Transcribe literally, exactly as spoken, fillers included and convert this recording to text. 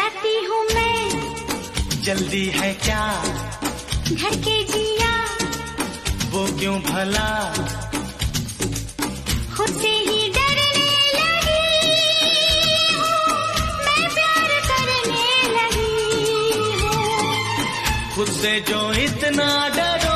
जाती हूँ मैं, जल्दी है क्या घर के जिया, वो क्यों भला खुद से ही डरने लगी हूँ, मैं प्यार करने लगी हूँ। खुद से जो इतना डरो